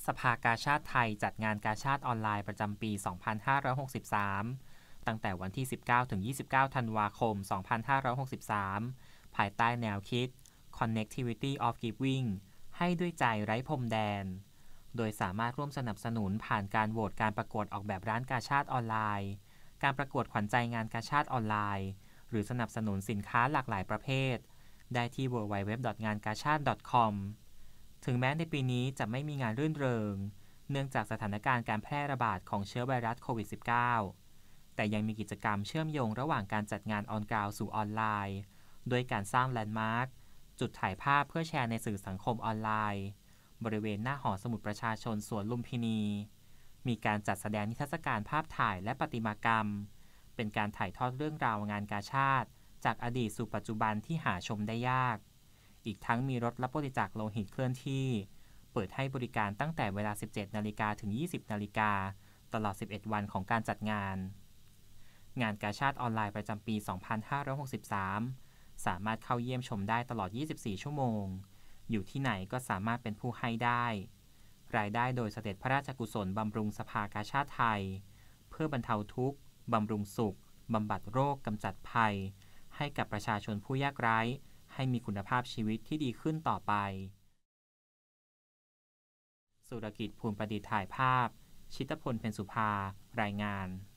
สภากาชาดไทยจัดงานกาชาดออนไลน์ประจำปี 2563 ตั้งแต่วันที่ 19-29 ธันวาคม 2563 ภายใต้แนวคิด Connectivity of Giving ให้ด้วยใจไร้พรมแดน โดยสามารถร่วมสนับสนุนผ่านการโหวตการประกวดออกแบบร้านกาชาดออนไลน์ การประกวดขวัญใจงานกาชาดออนไลน์ หรือสนับสนุนสินค้าหลากหลายประเภท ได้ที่ www.ngankachad.com ถึงแม้ในปีนี้จะไม่มีงานรื่นเริงเนื่องจากสถานการณ์การแพร่ระบาดของเชื้อไวรัสโควิด -19 แต่ยังมีกิจกรรมเชื่อมโยงระหว่างการจัดงานออนกราวสู่ออนไลน์โดยการสร้างแลนด์มาร์คจุดถ่ายภาพเพื่อแชร์ในสื่อสังคมออนไลน์บริเวณหน้าหอสมุดประชาชนสวนลุมพินีมีการจัดแสดงนิทรรศการภาพถ่ายและประติมากรรมเป็นการถ่ายทอดเรื่องราวงานกาชาดจากอดีตสู่ปัจจุบันที่หาชมได้ยากอีกทั้งมีรถรับบริจาคโลหิตเคลื่อนที่เปิดให้บริการตั้งแต่เวลา 17 นาฬิกาถึง 20 นาฬิกาตลอด 11 วันของการจัดงานงานกาชาดออนไลน์ประจำปี 2563 สามารถเข้าเยี่ยมชมได้ตลอด 24 ชั่วโมงอยู่ที่ไหนก็สามารถเป็นผู้ให้ได้รายได้โดยเสด็จพระราชกุศลบำรุงสภากาชาดไทยเพื่อบรรเทาทุกข์บำรุงสุขบำบัดโรคกำจัดภัยให้กับประชาชนผู้ยากไร้ให้มีคุณภาพชีวิตที่ดีขึ้นต่อไปสุรกิจ ภูลประดิษฐ์ถ่ายภาพชิตพล เพ็ญสุภารายงาน